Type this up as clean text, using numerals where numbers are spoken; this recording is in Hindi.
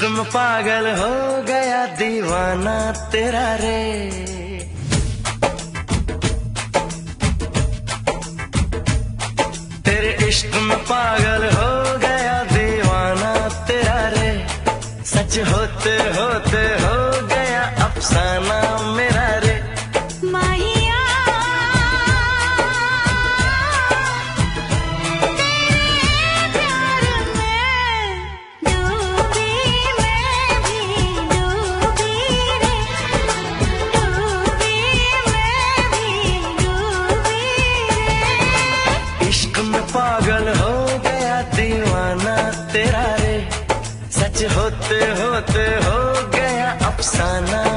में पागल हो गया दीवाना तेरा रे। तेरे इश्क में पागल हो गया दीवाना तेरा रे। सच होते होते हो गया अफसाना मेरा रे। इश्क में पागल हो गया दीवाना तेरा रे। सच होते होते हो गया अफसाना